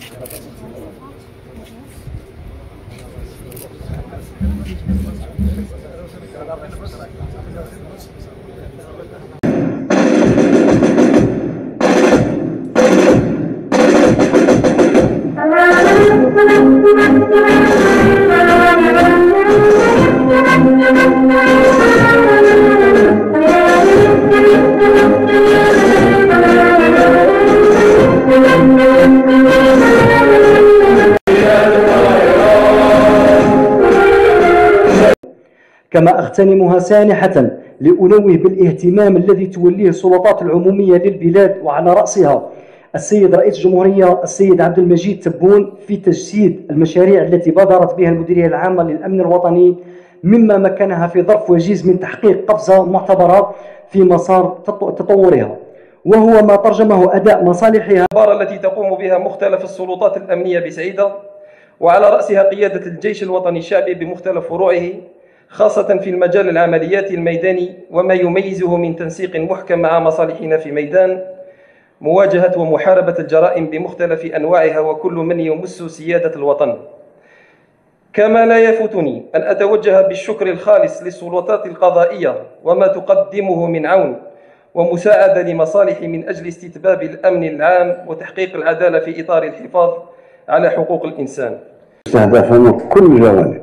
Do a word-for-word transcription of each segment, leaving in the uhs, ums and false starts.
كما أغتنمها سانحة لأنوه بالاهتمام الذي توليه السلطات العمومية للبلاد وعلى رأسها السيد رئيس الجمهورية السيد عبد المجيد تبون في تجسيد المشاريع التي بادرت بها المديرية العامة للأمن الوطني، مما مكنها في ظرف وجيز من تحقيق قفزة معتبرة في مسار تطورها، وهو ما ترجمه أداء مصالحها التي تقوم بها مختلف السلطات الأمنية بسعيدة، وعلى رأسها قيادة الجيش الوطني الشعبي بمختلف فروعه، خاصة في المجال العملياتي الميداني، وما يميزه من تنسيق محكم مع مصالحنا في ميدان مواجهة ومحاربة الجرائم بمختلف أنواعها وكل من يمس سيادة الوطن. كما لا يفوتني أن أتوجه بالشكر الخالص للسلطات القضائية وما تقدمه من عون ومساعدة لمصالح من أجل استتباب الأمن العام وتحقيق العدالة في إطار الحفاظ على حقوق الإنسان. استهدفنا كل الجوانب،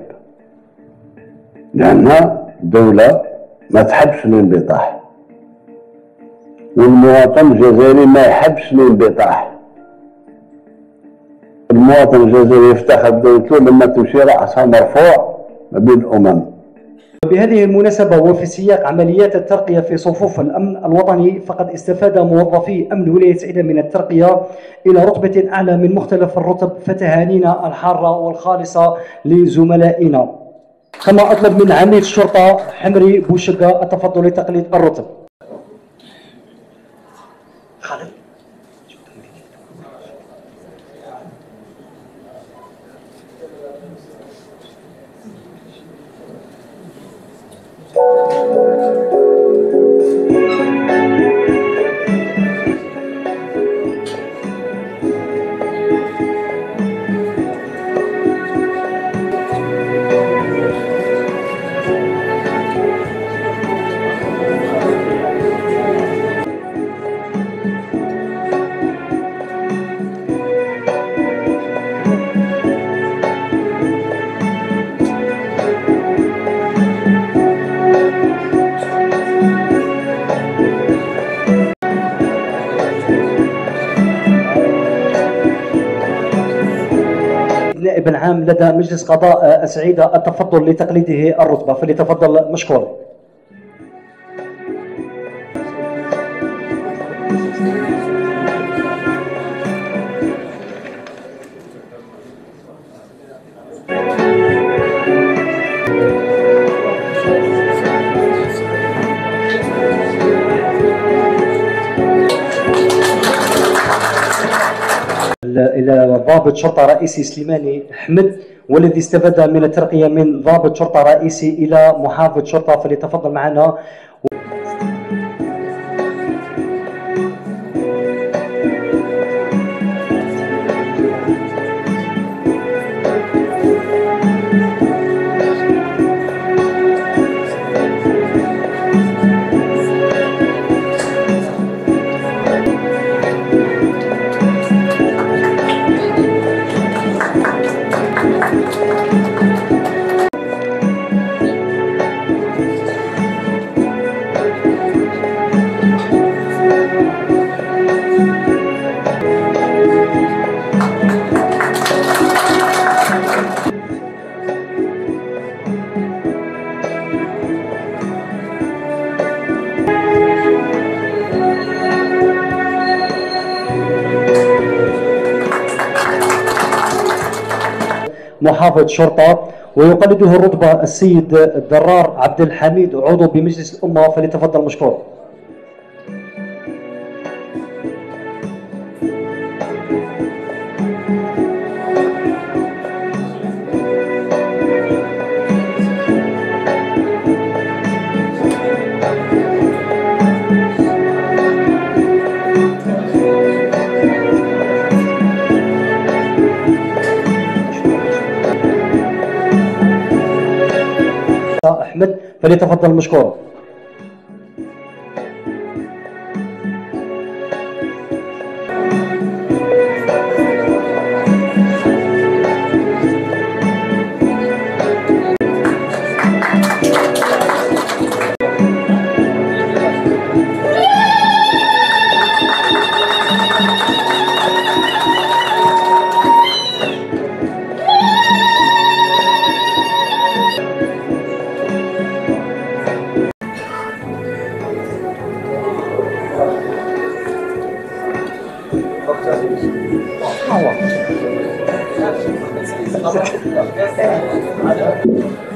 لأنها دولة ما تحبش الانبطاح، والمواطن الجزائري ما يحبش الانبطاح. المواطن الجزائري يفتخر بدولته لما تمشي رأسها مرفوع ما بين الأمم. وبهذه المناسبة وفي سياق عمليات الترقية في صفوف الأمن الوطني، فقد استفاد موظفي أمن ولاية سعيدة من الترقية إلى رتبة أعلى من مختلف الرتب، فتهانينا الحارة والخالصة لزملائنا. كما أطلب من عميد الشرطة حمري بوشقة التفضل لتقليد الرتب. خالد. النائب العام لدى مجلس قضاء سعيدة التفضل لتقليده الرتبة، فليتفضل مشكور. إلى ضابط شرطة رئيسي سليماني أحمد، والذي استفاد من الترقية من ضابط شرطة رئيسي إلى محافظ شرطة، فليتفضل معنا. محافظ شرطة، ويقلده الرتبة السيد الدرار عبد الحميد عضو بمجلس الأمة، فليتفضل مشكور. أحمد، فليتفضل مشكورا. Thank you.